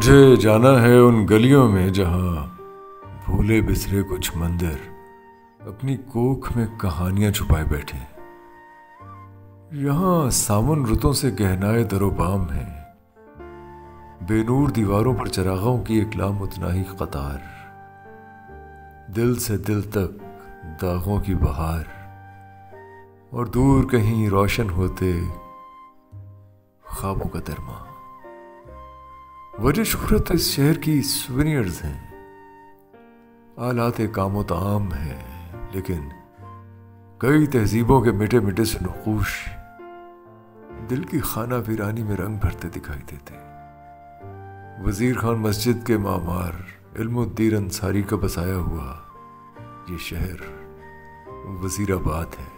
मुझे जाना है उन गलियों में जहां भूले बिसरे कुछ मंदिर अपनी कोख में कहानियां छुपाए बैठे। यहाँ सावन रुतों से गहनाए दरोबाम है, बेनूर दीवारों पर चरागों की एक लामुतनाही कतार, दिल से दिल तक दागों की बहार, और दूर कहीं रोशन होते ख्वाबों का दरमा। वजह शोहरत इस शहर की सुवेनियर्स हैं, आलाते कामो ताम है, लेकिन कई तहजीबों के मिटे मिटे से नक़ूश दिल की खाना वीरानी में रंग भरते दिखाई देते। वजीर खान मस्जिद के मामार इल्मुद्दीन अंसारी का बसाया हुआ ये शहर वजीराबाद है।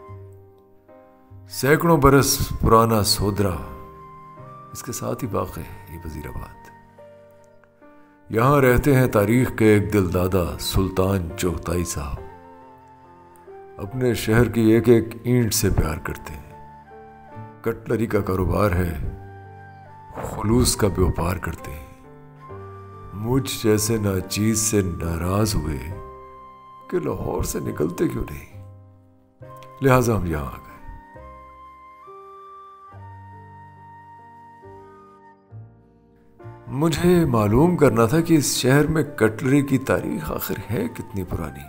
सैकड़ों बरस पुराना सोदरा इसके साथ ही वाक़ है ये वजीराबाद। यहाँ रहते हैं तारीख के एक दिलदादा सुल्तान चोगताई साहब, अपने शहर की एक एक ईंट से प्यार करते हैं। कटलरी का कारोबार है, खुलूस का व्यापार करते हैं। मुझ जैसे नाचीज से नाराज हुए कि लाहौर से निकलते क्यों नहीं, लिहाजा हम यहां आ गए। मुझे मालूम करना था कि इस शहर में कटलरी की तारीख आखिर है कितनी पुरानी।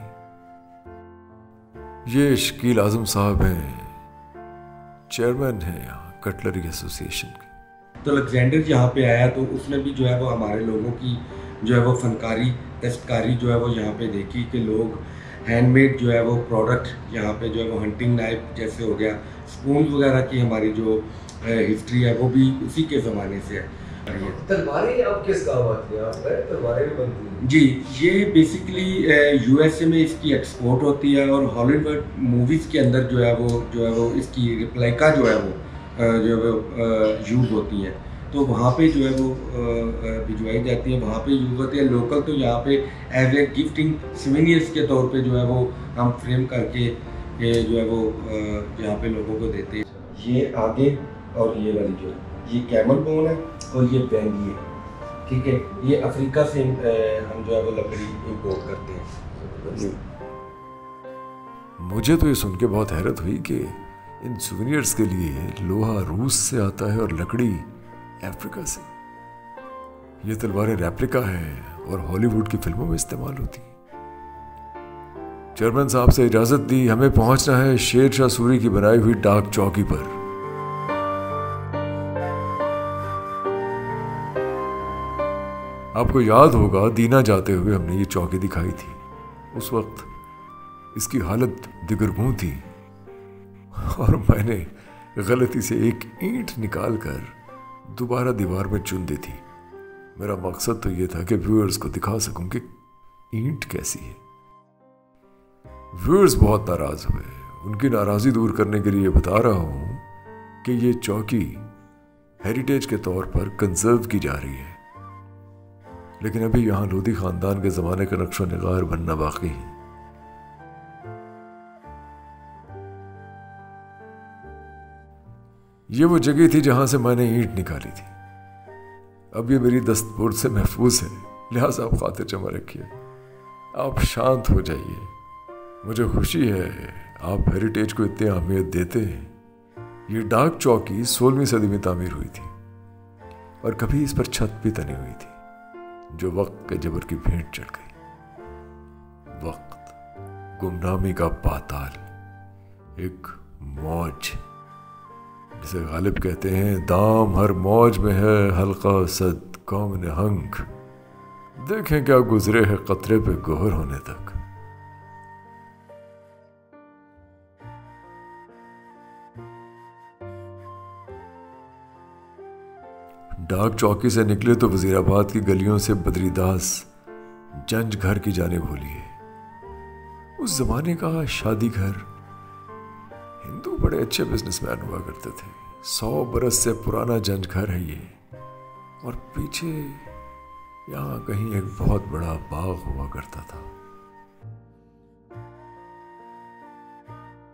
ये शकील आजम साहब हैं, चेयरमैन हैं यहाँ कटलरी एसोसिएशन के। तो अलेक्जेंडर यहाँ पे आया तो उसने भी जो है वो हमारे लोगों की जो है वो फनकारी दस्तकारी जो है वो यहाँ पे देखी कि लोग हैंडमेड जो है वो प्रोडक्ट यहाँ पे जो है वो हंटिंग नाइफ जैसे हो गया, स्पून वगैरह की हमारी जो हिस्ट्री है वो भी उसी के ज़माने से है। तलवारें अब किस काम आती हैं? तलवारें भी बनती हैं जी। ये बेसिकली यूएसए में इसकी एक्सपोर्ट होती है और हॉलीवुड मूवीज़ के अंदर जो है वो इसकी रिप्लाइका जो है वो यूज़ होती है। तो वहाँ पे जो है वो भिजवाई जाती है, वहाँ पे यूज़ होती है। लोकल तो यहाँ पे एज ए गिफ्टिंग सिवेनियर्स के तौर पे जो है वो हम फ्रेम करके जो है वो यहाँ पे लोगों को देते हैं। ये आगे और ये वाली जो है ये कैमल बोन है और ये बैंगी है, ठीक है। ये अफ्रीका से हम जो है वो लकड़ी इंपोर्ट करते हैं। मुझे तो ये सुन के बहुत हैरत हुई कि इन सुवेनियर्स के लिए लोहा रूस से आता है और लकड़ी अफ्रीका से। ये तलवारें रेप्लिका हैं और हॉलीवुड की फिल्मों में इस्तेमाल होती हैं। चेयरमैन साहब से इजाजत दी, हमें पहुंचना है शेर शाह सूरी की बनाई हुई डाक चौकी पर। आपको याद होगा दीना जाते हुए हमने ये चौकी दिखाई थी। उस वक्त इसकी हालत दिगरगूं थी और मैंने गलती से एक ईंट निकालकर दोबारा दीवार में चुन दी थी। मेरा मकसद तो ये था कि व्यूअर्स को दिखा सकूं कि ईंट कैसी है। व्यूअर्स बहुत नाराज हुए। उनकी नाराजगी दूर करने के लिए बता रहा हूं कि ये चौकी हेरिटेज के तौर पर कंजर्व की जा रही है, लेकिन अभी यहां लोधी खानदान के जमाने का नक्शो निगार बनना बाकी है। ये वो जगह थी जहां से मैंने ईंट निकाली थी। अब ये मेरी दस्तबोर्ड से महफूज है, लिहाजा आप खातिर जमा रखिए। आप शांत हो जाइए। मुझे खुशी है आप हेरिटेज को इतनी अहमियत देते हैं। ये डाक चौकी 16वीं सदी में तामीर हुई थी और कभी इस पर छत भी तनी हुई थी, जो वक्त के जबर की भेंट चढ़ गई। वक्त, गुमनामी का पाताल, एक मौज जिसे गालिब कहते हैं। दाम हर मौज में है हल्का सद कौम ने हंक, देखें क्या गुजरे है कतरे पे गोहर होने तक। डाक चौकी से निकले तो वजीराबाद की गलियों से बद्रीदास जंज घर की जाने भूलिए। उस जमाने का शादी घर। हिंदू बड़े अच्छे बिजनेसमैन हुआ करते थे। 100 बरस से पुराना जंज घर है ये, और पीछे यहाँ कहीं एक बहुत बड़ा बाग हुआ करता था।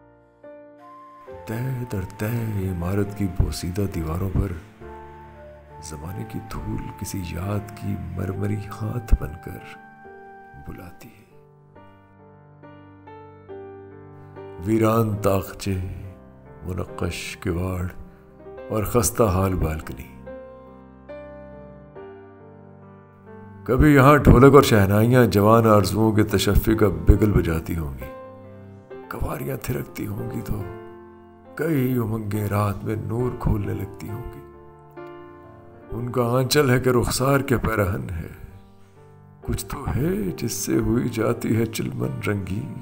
तय दर तय इमारत की बोसीदा दीवारों पर जमाने की धूल किसी याद की मरमरी हाथ बनकर बुलाती है। वीरान ताकचे, मुनक्कश किवाड़ और खस्ता हाल बालकनी। कभी यहां ढोलक और शहनाइयां जवान आरजुओं के तशफ़ी का बिगल बजाती होंगी, कवारियां थिरकती होंगी तो कई उमंगें रात में नूर खोलने लगती होंगी। उनका आंचल है कि रुखसार के पैरहन है, कुछ तो है जिससे हुई जाती है चिलमन रंगीन।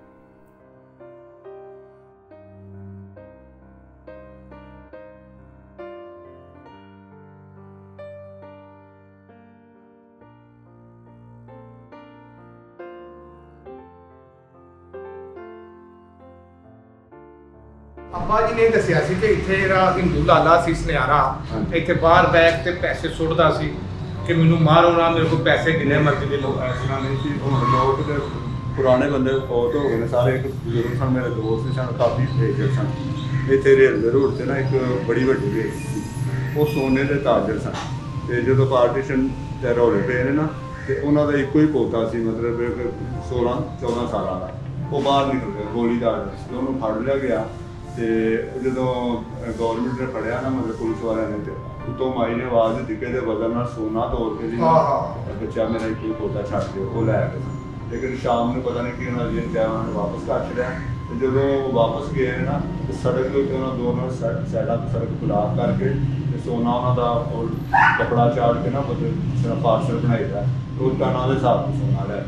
अब्बा जी ने दसिया सी कि इत्थे जेहड़ा हिंदू लाला सी सुनियारा इत्थे बाहर बैग ते पैसे सुੱਟਦਾ ਸੀ कि मैनू मारो ना, मेरे को पैसे जिन्ने मर्जी दे लो। ऐसा नहीं सी लोग ते पुराने बंदे फौत हो गए सारे। एक बुजुर्ग सन मेरे दोस्त सन, काफ़ी फेजर सन। इत्थे रेलवे रोड से ना एक बड़ी वड्डी रेल सी, वो सोने के ताजर सन। ते जो पार्टीशन ते रौले पे ने ना, ते उन्हां दा इक्को ही पोता सी, मतलब 16-14 साल का। वो बाहर निकल गया गोली दाग से, उन्होंने फड़ लिया गया। तो जो गौरमेंट ने फड़िया ना, मतलब पुलिस वाले ने, तो उतों माई ने आवाज़ दी कि वजन ना सोना तोड़ के जी बच्चा मेरा एक ही पोता छड़ दिओ, वो लै गए। लेकिन शाम में पता नहीं कि उन्होंने क्या उन्होंने वापस कर छड़िया। तो जो वापस गए ना, तो सड़क के उत्ते उन्होंने दोनों साइडा सड़क ब्लॉक करके सोना उन्होंने कपड़ा चाड़ के ना मतलब पार्सल बनाई था, तो उसका नाम हिसाब से सोना लै।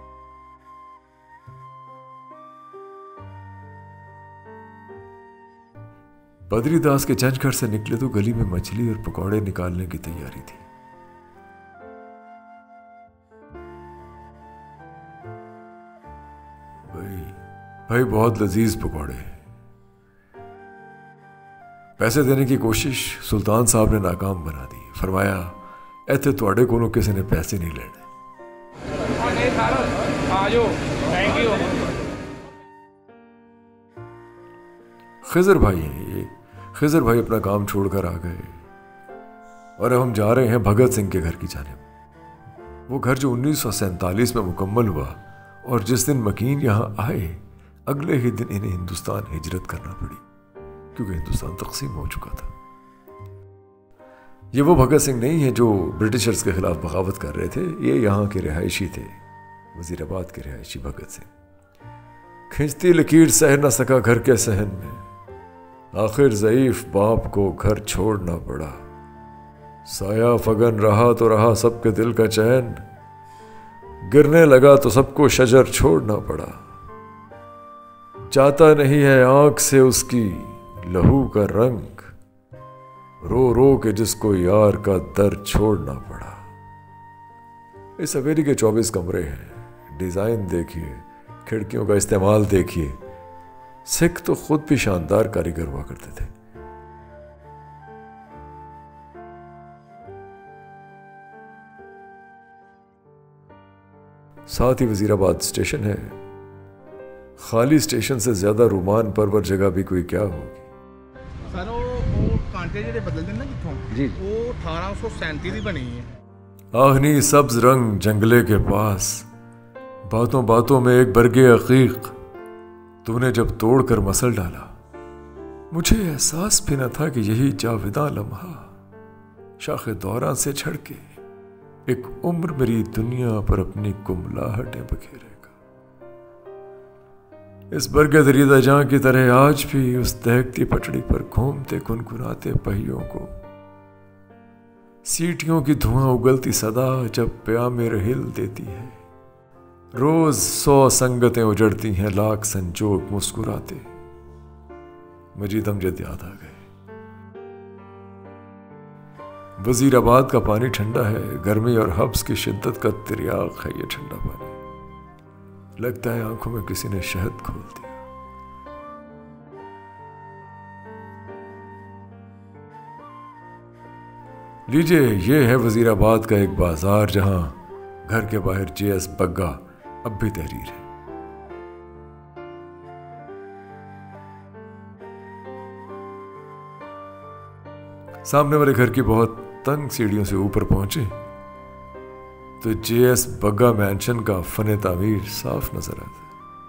बद्रीदास के जंजघर से निकले तो गली में मछली और पकौड़े निकालने की तैयारी थी। भाई बहुत लजीज पकौड़े। पैसे देने की कोशिश सुल्तान साहब ने नाकाम बना दी। फरमाया, इत्थे तुहाडे कोलों किसी ने पैसे नहीं लेने। खिजर भाई हैं ये। खिजर भाई अपना काम छोड़कर आ गए और अब हम जा रहे हैं भगत सिंह के घर की जानिब। वो घर जो 1947 में मुकम्मल हुआ और जिस दिन मकीन यहाँ आए अगले ही दिन इन्हें हिंदुस्तान हिजरत करना पड़ी, क्योंकि हिंदुस्तान तकसीम हो चुका था। ये वो भगत सिंह नहीं है जो ब्रिटिशर्स के खिलाफ बगावत कर रहे थे, ये यहाँ के रिहायशी थे, वजीराबाद के रिहायशी भगत सिंह। खिंचती लकीर सह न सका घर के सहन में, आखिर ज़ईफ बाप को घर छोड़ना पड़ा। साया फगन रहा तो रहा सबके दिल का चैन, गिरने लगा तो सबको शजर छोड़ना पड़ा। चाहता नहीं है आंख से उसकी लहू का रंग, रो रो के जिसको यार का दर्द छोड़ना पड़ा। इस हवेली के 24 कमरे हैं। डिजाइन देखिए, खिड़कियों का इस्तेमाल देखिए। सिख तो खुद भी शानदार कारीगर हुआ करते थे। साथ ही वजीराबाद स्टेशन है। खाली स्टेशन से ज्यादा रुमान परवर जगह भी कोई क्या होगी। सर वो कांटे जेडे बदलते ना जिथों जी, वो 1837 दी बनी है। आहनी सब्ज रंग जंगले के पास, बातों बातों में एक बरगे अकीक तूने जब तोड़कर मसल डाला, मुझे एहसास भी न था कि यही जाविदा लम्हा शाखे दौरान से छड़के एक उम्र मेरी दुनिया पर अपनी कुमलाहटें बखेरेगा। इस बरगे दरीदा जां की तरह आज भी उस दहकती पटड़ी पर घूमते गुनगुनाते पहियों को, सीटियों की धुआं उगलती सदा जब प्यामे हिल देती है। रोज 100 संगतें उजड़ती हैं, लाख संजोग मुस्कुराते। मजीद अमजद याद आ गए। वजीराबाद का पानी ठंडा है, गर्मी और हब्स की शिद्दत का तिर्याक है ये ठंडा पानी। लगता है आंखों में किसी ने शहद खोल दिया। लीजिए, ये है वजीराबाद का एक बाजार जहां घर के बाहर JS बग्गा अब भी तहरीर है। सामने वाले घर की बहुत तंग सीढ़ियों से ऊपर पहुंचे तो JS बग्गा मैंशन का फन तामीर साफ नजर आता है।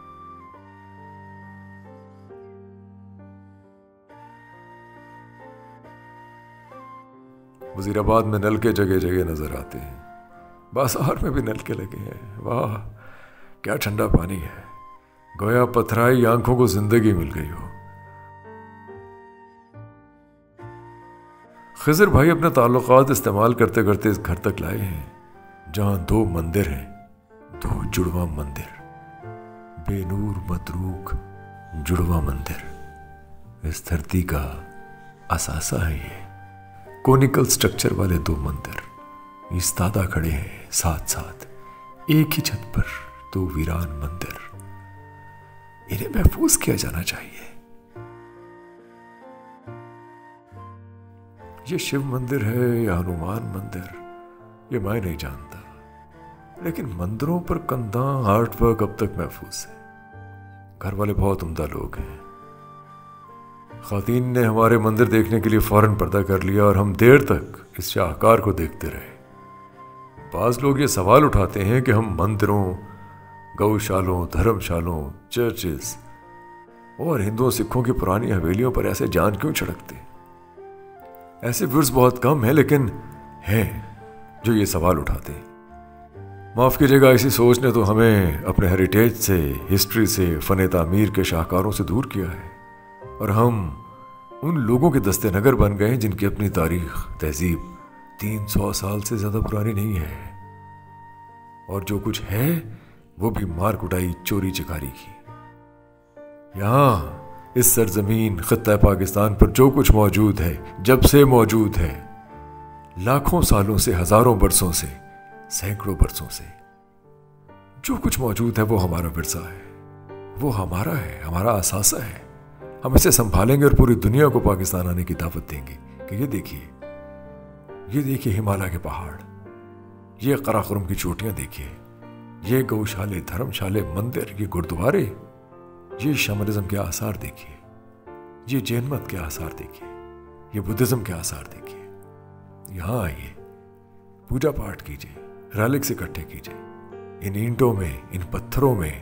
वजीराबाद में नलके जगह जगह नजर आते हैं, बाजार में भी नलके लगे हैं। वाह क्या ठंडा पानी है, गोया पथराई आंखों को जिंदगी मिल गई हो। खिजर भाई अपने ताल्लुकात इस्तेमाल करते करते इस घर तक लाए हैं जहां 2 मंदिर हैं, 2 जुड़वा मंदिर, बेनूर मतरूक जुड़वा मंदिर। इस धरती का असासा है ये। कोनिकल स्ट्रक्चर वाले 2 मंदिर इस्तादा खड़े हैं साथ साथ, एक ही छत पर 2 वीरान मंदिर। इन्हें महफूज किया जाना चाहिए। ये शिव मंदिर है या हनुमान मंदिर, ये मैं नहीं जानता, लेकिन मंदिरों पर कंधा आर्ट वर्क अब तक महफूज है। घर वाले बहुत उम्दा लोग हैं। खातीन ने हमारे मंदिर देखने के लिए फौरन पर्दा कर लिया और हम देर तक इस शाहकार को देखते रहे। बाज लोग ये सवाल उठाते हैं कि हम मंदिरों, गौशालों, धर्मशालों, चर्चेस और हिंदुओं सिखों की पुरानी हवेलियों पर ऐसे जान क्यों छिड़कते। ऐसे व्यूअर्स बहुत कम हैं, लेकिन हैं जो ये सवाल उठाते हैं। माफ कीजिएगा, इसी सोच ने तो हमें अपने हेरिटेज से, हिस्ट्री से, फन तामीर के शाहकारों से दूर किया है और हम उन लोगों के दस्ते नगर बन गए जिनकी अपनी तारीख, तहजीब 300 साल से ज्यादा पुरानी नहीं है, और जो कुछ है वो भी मार कुटाई, चोरी चकारी की। यहां इस सरजमीन खित्ता पाकिस्तान पर जो कुछ मौजूद है, जब से मौजूद है, लाखों सालों से, हजारों बरसों से, सैकड़ों बरसों से जो कुछ मौजूद है वो हमारा विरसा है, वो हमारा है, हमारा असासा है। हम इसे संभालेंगे और पूरी दुनिया को पाकिस्तान आने की दावत देंगे कि ये देखिए हिमालय के पहाड़, ये कराकुरम की चोटियां देखिए, ये गौशाले, धर्मशाले, मंदिर, ये गुरुद्वारे, ये शमनिज्म के आसार देखिए, ये जैन मत के आसार देखिए, ये बुद्धिज्म के आसार देखिए। यहाँ आइए, पूजा पाठ कीजिए, रालिक्स इकट्ठे कीजिए, इन ईंटों में, इन पत्थरों में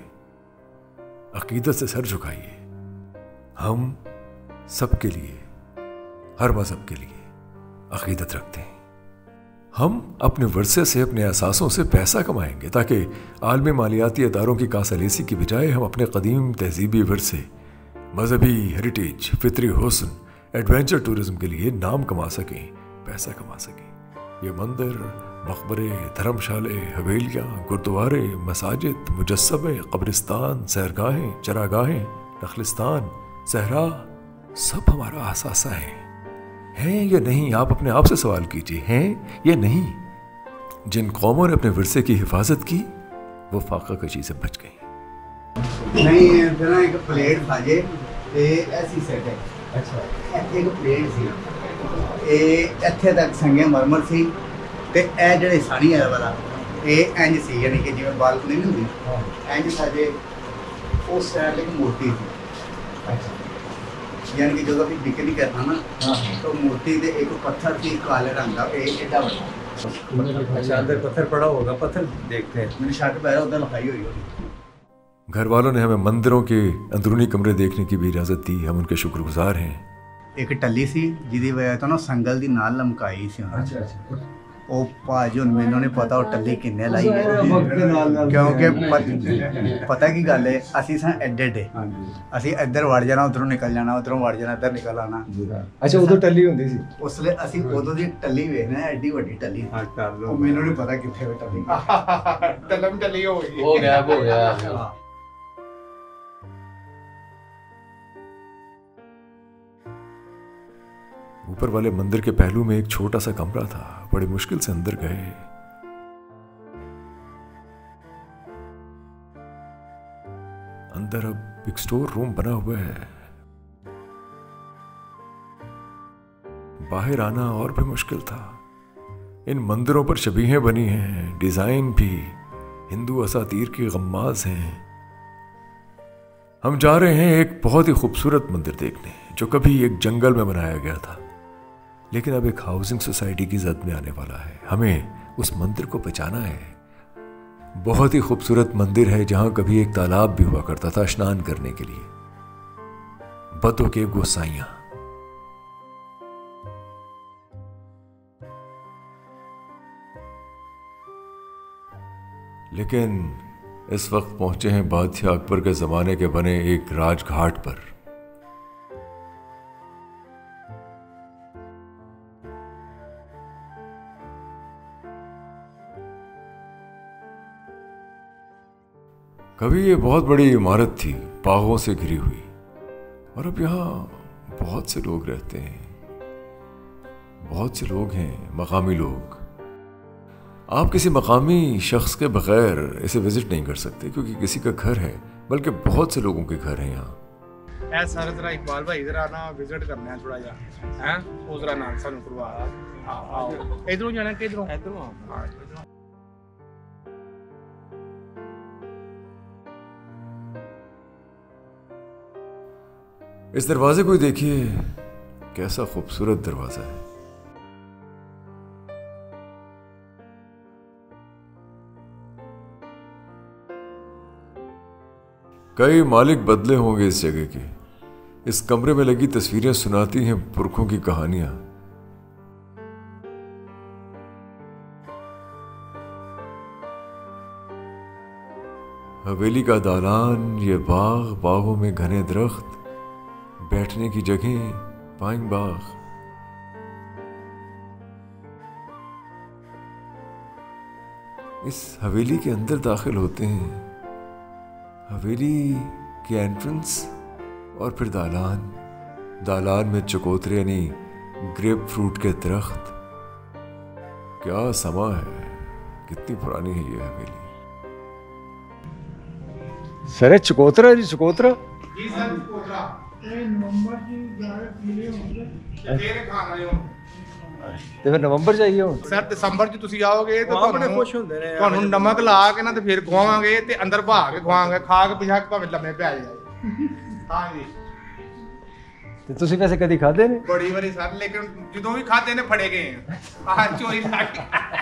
अकीदत से सर झुकाइए। हम सबके लिए, हर मजहब के लिए अकीदत रखते हैं। हम अपने वर्से से, अपने एहसासों से पैसा कमाएंगे ताकि आलमी मालियाती इदारों की कासालेसी की बजाय हम अपने कदीम तहजीबी वर्से, मजहबी हेरिटेज, फितरी हुस्न, एडवेंचर टूरिज्म के लिए नाम कमा सकें, पैसा कमा सकें। ये मंदिर, मकबरे, धर्मशाले, हवेलियाँ, गुरुद्वारे, मसाजिद, मुजस्समे, कब्रिस्तान, सैरगाहें, चरागाहें, नखलिस्तान, सहरा, सब हमारा असासा हैं या नहीं? आप अपने आप से सवाल कीजिए, हैं या नहीं? जिन कौमों ने अपने विरसे की हिफाजत की वो फाका कशी से बच गई। नहीं फिर एक प्लेट था जे ते ऐसी सेट है। अच्छा, एक प्लेट सी ਇੱਥੇ ਤੱਕ ਸੰਗੇ ਮਰਮਰ ਸੀ ਤੇ ਇਹ ਜਿਹੜੇ ਸਾਣੀ ਹੈ ਵਾਲਾ ਇਹ ਇੰਜ ਸੀ, ਯਾਨੀ ਕਿ ਜਿਵੇਂ ਬਾਲਕਨੀ ਨਹੀਂ ਹੁੰਦੀ ਇੰਜ ਸਾਡੇ ਉਸ ਸਾਈਡ ਇੱਕ ਮੂਰਤੀ ਸੀ। ਅੱਛਾ, यानी कि जो भी बिक्री करना ना तो मूर्ति दे एक पत्थर थी काले रंग का, एडा बड़ा। अच्छा, अंदर पत्थर पड़ा होगा, पत्थर देखते हैं। मैंने शर्ट पहना उधर लिखाई हुई होगी। घर वालों ने हमें मंदिरों के अंदरूनी कमरे देखने की भी इजाजत दी, हम उनके शुक्रगुजार हैं। एक टल्ली सी जिदी वजह तो ना संगल दी नाल लमकाई सी। अच्छा, ਉਹ ਭਾਜੀ ਹੁਣ ਮੈਨੂੰ ਨਹੀਂ ਪਤਾ ਉਹ ਟੱਲੀ ਕਿੰਨੇ ਲਾਈ ਹੈ, ਕਿਉਂਕਿ ਪਤਾ ਕੀ ਗੱਲ ਹੈ, ਅਸੀਂ ਸਾਂ ਐਡੇ ਅਸੀਂ ਇੱਧਰ ਵੜ ਜਾਣਾ, ਉੱਧਰੋਂ ਨਿਕਲ ਜਾਣਾ, ਉੱਧਰੋਂ ਵੜ ਜਾਣਾ, ਇੱਧਰ ਨਿਕਲ ਆਣਾ। ਅੱਛਾ, ਉਦੋਂ ਟੱਲੀ ਹੁੰਦੀ ਸੀ ਉਸ ਲਈ ਅਸੀਂ ਉਦੋਂ ਦੀ ਟੱਲੀ ਵੇਖਣਾ, ਐਡੀ ਵੱਡੀ ਟੱਲੀ। ਉਹ ਮੈਨੂੰ ਨਹੀਂ ਪਤਾ ਕਿੱਥੇ ਟੱਲੀ ਟੱਲੀ ਹੋ ਗਈ, ਉਹ ਗਾਇਬ ਹੋ ਗਿਆ। ऊपर वाले मंदिर के पहलू में एक छोटा सा कमरा था, बड़ी मुश्किल से अंदर गए। अंदर अब एक स्टोर रूम बना हुआ है, बाहर आना और भी मुश्किल था। इन मंदिरों पर शबीहें बनी हैं, डिजाइन भी हिंदू असातीर की गम्माज हैं। हम जा रहे हैं एक बहुत ही खूबसूरत मंदिर देखने जो कभी एक जंगल में बनाया गया था। लेकिन अब एक हाउसिंग सोसाइटी की जद में आने वाला है। हमें उस मंदिर को बचाना है। बहुत ही खूबसूरत मंदिर है जहां कभी एक तालाब भी हुआ करता था स्नान करने के लिए। बतों के गोसाइयां। लेकिन इस वक्त पहुंचे हैं बादशाह अकबर के जमाने के बने एक राजघाट पर। कभी ये बहुत बड़ी इमारत थी, बागों से घिरी हुई, और अब यहाँ बहुत से लोग रहते हैं। बहुत से लोग हैं, मकामी लोग। आप किसी मकामी शख्स के बगैर इसे विजिट नहीं कर सकते, क्योंकि किसी का घर है, बल्कि बहुत से लोगों के घर हैं यहाँ। सर जरा इकबाल भाई इधर आना, विजिट करना है थोड़ा जा हैं, वो जरा नाम सानू करवा। आओ इधरों जाना कि इधरों? इधरों। इस दरवाजे को देखिए, कैसा खूबसूरत दरवाजा है। कई मालिक बदले होंगे इस जगह के। इस कमरे में लगी तस्वीरें सुनाती हैं पुरखों की कहानियां। हवेली का दालान, ये बाग, बागों में घने दरख्त, बैठने की जगह, पाइन बाग। इस हवेली के अंदर दाखिल होते हैं। हवेली की एंट्रेंस और फिर दालान। दालान में चकोतरे यानी ग्रेप फ्रूट के दरख्त। क्या समा है, कितनी पुरानी है ये हवेली। सर चकोतरा जी, चकोतरा जी सर चकोतरा नवंबर जी जारे पीले होंगे तेरे खान आए हो ਤੇ ਫਿਰ ਨਵੰਬਰ ਜਾਈਏ ਹੁਣ। ਸਰ ਦਸੰਬਰ ਚ ਤੁਸੀਂ ਆਓਗੇ ਤੇ ਤੁਹਾਨੂੰ ਖੁਸ਼ ਹੁੰਦੇ ਨੇ, ਤੁਹਾਨੂੰ ਨਮਕ ਲਾ ਕੇ ਨਾ ਤੇ ਫਿਰ ਖਵਾਵਾਂਗੇ ਤੇ ਅੰਦਰ ਬਹਾ ਕੇ ਖਵਾਵਾਂਗੇ, ਖਾ ਕੇ ਪਿਛਾ ਕੇ ਭਾਵੇਂ ਲੰਮੇ ਪੈ ਜਾਏ। ਹਾਂ ਜੀ। ਤੇ ਤੁਸੀਂ ਵੈਸੇ ਕਦੀ ਖਾਦੇ ਨੇ? ਬੜੀ ਵਾਰੀ ਸਰ, ਲੇਕਿਨ ਜਦੋਂ ਵੀ ਖਾਦੇ ਨੇ ਫੜੇ ਗਏ ਆ ਚੋਰੀ ਲਾ ਕੇ।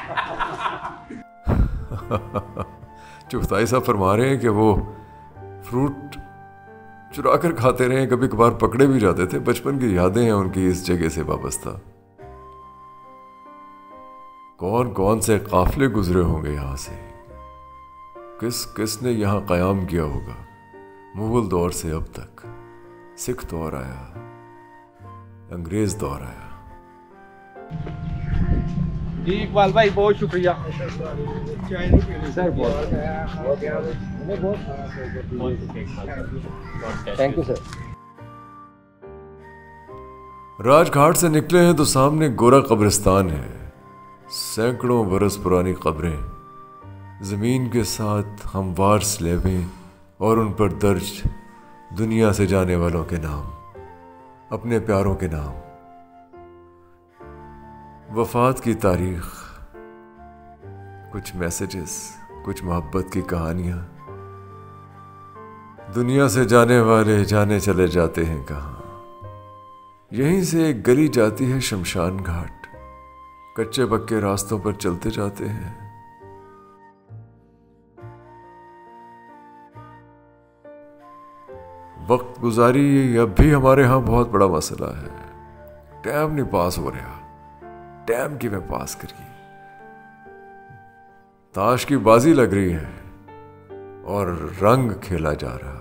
चुगताई साहब फरमा रहे हैं कि वो फ्रूट चुरा कर खाते रहे, कभी कभार पकड़े भी जाते थे। बचपन की यादें हैं उनकी इस जगह से वाबस्ता। कौन कौन से काफिले गुजरे होंगे यहाँ से, किस किस ने यहाँ कयाम किया होगा। मुगल दौर से अब तक सिख दौर आया, अंग्रेज दौर आया। जी इकबाल भाई बहुत शुक्रिया सर, बहुत थैंक यू सर। राजघाट से निकले हैं तो सामने गोरा कब्रिस्तान है। सैकड़ों बरस पुरानी कब्रें, जमीन के साथ हमवार स्लेबें और उन पर दर्ज दुनिया से जाने वालों के नाम, अपने प्यारों के नाम, वफात की तारीख, कुछ मैसेजेस, कुछ मोहब्बत की कहानियां। दुनिया से जाने वाले जाने चले जाते हैं कहाँ। यहीं से एक गली जाती है शमशान घाट। कच्चे पक्के रास्तों पर चलते जाते हैं। वक्त गुजारी अब भी हमारे यहाँ बहुत बड़ा मसला है। टाइम नहीं पास हो रहा। टाइम की में पास करिए। ताश की बाजी लग रही है और रंग खेला जा रहा है।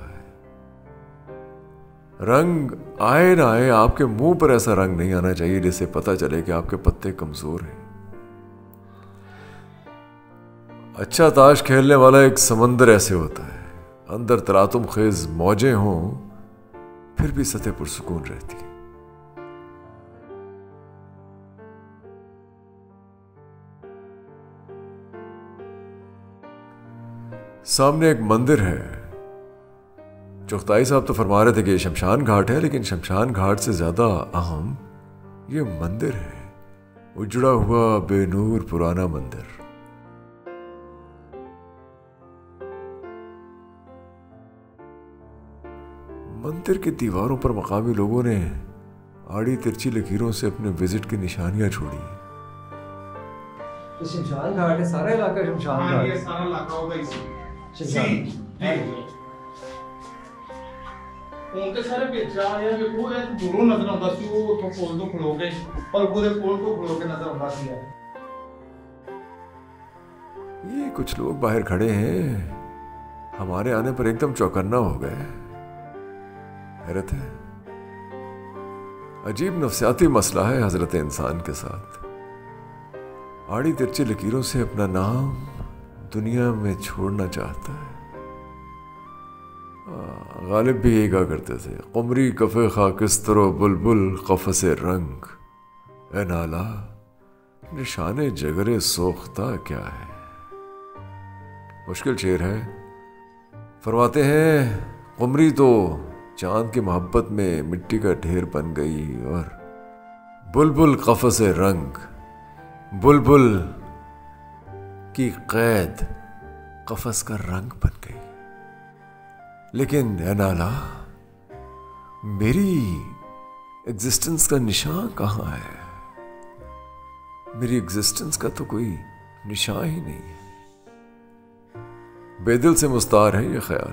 रंग आए ना आए, आपके मुंह पर ऐसा रंग नहीं आना चाहिए जिससे पता चले कि आपके पत्ते कमजोर हैं। अच्छा ताश खेलने वाला एक समंदर ऐसे होता है, अंदर तरातुम खेज मौजें हों फिर भी सतह पुरसुकून रहती है। सामने एक मंदिर है। चुगताई साहब तो फरमा रहे थे कि ये शमशान घाट है, लेकिन शमशान घाट से ज्यादा अहम ये मंदिर है। उजड़ा हुआ बेनूर पुराना मंदिर। मंदिर की दीवारों पर मकामी लोगों ने आड़ी तिरछी लकीरों से अपने विजिट की निशानियां छोड़ी। तो शमशान घाट है, सारा इलाका शमशान हाँ घाट ये है। सारा इलाका होगा इसी शमशान। ਹੁਣ ਤੇ ਸਾਰੇ ਵਿੱਚ ਆ ਰਿਹਾ ਵੇਖੋ ਇਹ ਦੂਰੋਂ ਨਜ਼ਰ ਆਉਂਦਾ ਸੀ ਉਹ ਉੱਥੋਂ ਪੁਲ ਤੋਂ ਖਲੋ ਕੇ ਪਲਗੂ ਦੇ ਪੁਲ ਤੋਂ ਖਲੋ ਕੇ ਨਜ਼ਰ ਆਉਂਦਾ ਸੀ ये कुछ लोग बाहर खड़े हैं, हमारे आने पर एकदम चौकन्ना हो गए। हैरत है, अजीब नफसियाती मसला है हजरत इंसान के साथ। आड़ी तिरछी लकीरों से अपना नाम दुनिया में छोड़ना चाहता है। गालिब भी यही कहा करते थे, कुमरी कफ़े खाकिस्तरो बुलबुल कफ़से रंग, ए नाला निशाने जगरे सोख्ता क्या है। मुश्किल शेर है। फरमाते हैं कुमरी तो चांद की मोहब्बत में मिट्टी का ढेर बन गई और बुलबुल कफ़से रंग, बुलबुल की कैद कफ़स का रंग बन गई। लेकिन ए नाला मेरी एग्जिस्टेंस का निशान कहाँ है? मेरी एग्जिस्टेंस का तो कोई निशान ही नहीं है। बेदिल से मुस्तार है ये ख्याल।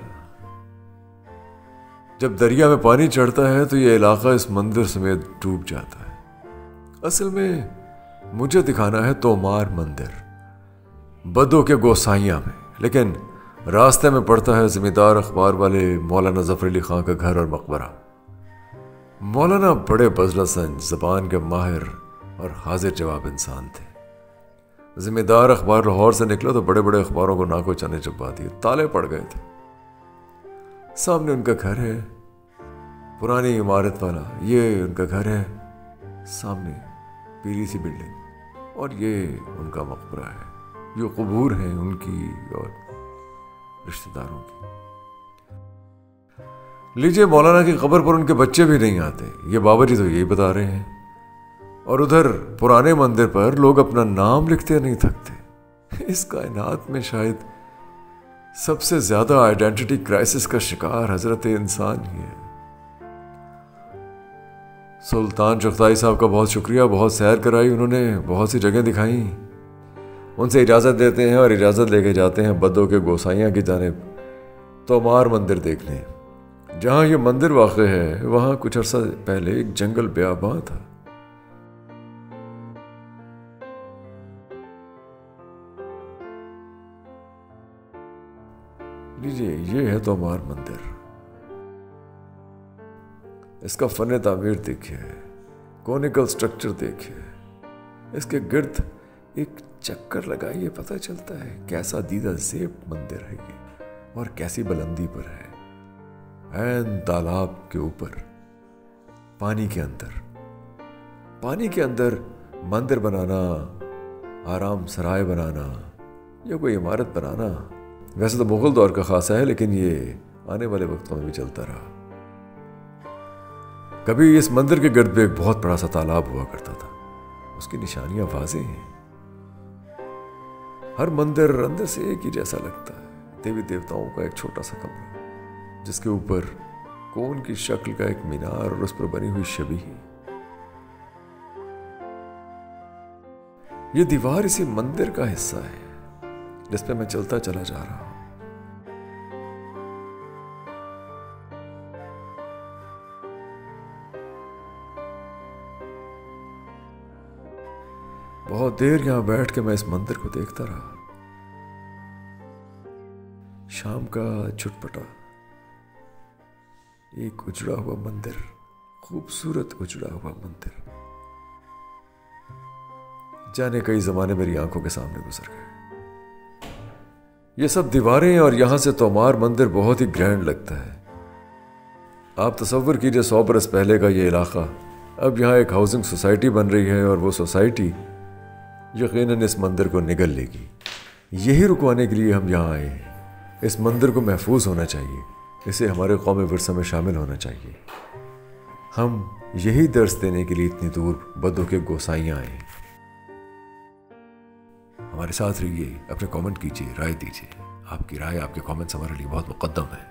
जब दरिया में पानी चढ़ता है तो ये इलाका इस मंदिर समेत डूब जाता है। असल में मुझे दिखाना है तोमार मंदिर बदों के गोसाइयां में, लेकिन रास्ते में पड़ता है जिम्मेदार अखबार वाले मौलाना ज़फ़र अली ख़ान का घर और मकबरा। मौलाना बड़े बज़लसन, ज़बान के माहिर और हाजिर जवाब इंसान थे। जिम्मेदार अखबार लाहौर से निकला तो बड़े बड़े अखबारों को नाको चने चबा दिए, ताले पड़ गए थे। सामने उनका घर है, पुरानी इमारत वाला, ये उनका घर है, सामने पीली सी बिल्डिंग, और ये उनका मकबरा है। ये कबूर हैं उनकी और रिश्तेदारों की। लीजिए, मौलाना की कब्र पर उनके बच्चे भी नहीं आते, ये बाबा जी तो यही बता रहे हैं। और उधर पुराने मंदिर पर लोग अपना नाम लिखते नहीं थकते। इस कायनात में शायद सबसे ज्यादा आइडेंटिटी क्राइसिस का शिकार हजरत इंसान ही है। सुल्तान चुगताई साहब का बहुत शुक्रिया, बहुत सैर कराई उन्होंने, बहुत सी जगह दिखाई। उनसे इजाज़त देते हैं और इजाज़त लेके जाते हैं बदों के गोसाइयाँ की जानिब तोमार मंदिर देखने। जहाँ ये मंदिर वाक़ है वहाँ कुछ अर्सा पहले एक जंगल ब्याबां था। लीजिए, ये है तोमार मंदिर। इसका फन तामीर देखिए, कॉनिकल स्ट्रक्चर देखिए, इसके गिर्द एक चक्कर लगाइए, पता चलता है कैसा दीदा ज़ेब मंदिर है ये, और कैसी बुलंदी पर है। ऐन तालाब के ऊपर, पानी के अंदर मंदिर बनाना, आराम सराय बनाना या कोई इमारत बनाना वैसे तो मुगल दौर का खासा है, लेकिन ये आने वाले वक्तों में भी चलता रहा। कभी इस मंदिर के गिर्द एक बहुत बड़ा सा तालाब हुआ करता था, उसकी निशानियां वाज़ेह हैं। हर मंदिर अंदर से एक ही जैसा लगता है, देवी देवताओं का एक छोटा सा कमरा जिसके ऊपर कोन की शक्ल का एक मीनार और उस पर बनी हुई शबीह। ये दीवार इसी मंदिर का हिस्सा है जिस पे मैं चलता चला जा रहा हूं। बहुत देर यहां बैठ के मैं इस मंदिर को देखता रहा। शाम का छुटपटा, एक उजड़ा हुआ मंदिर, खूबसूरत उजड़ा हुआ मंदिर, जाने कई जमाने मेरी आंखों के सामने गुजर गए। ये सब दीवारें और यहां से तोमार मंदिर बहुत ही ग्रैंड लगता है। आप तसव्वुर कीजिए 100 बरस पहले का ये इलाका, अब यहाँ एक हाउसिंग सोसाइटी बन रही है और वो सोसाइटी यकीनन इस मंदिर को निगल लेगी। यही रुकवाने के लिए हम यहाँ आए हैं। इस मंदिर को महफूज होना चाहिए, इसे हमारे कौमी विरसा में शामिल होना चाहिए। हम यही दर्स देने के लिए इतनी दूर बदों के गोसाइयाँ आए। हमारे साथ रहिए, अपने कमेंट कीजिए, राय दीजिए। आपकी राय, आपके कमेंट्स हमारे लिए बहुत मुकद्दम है।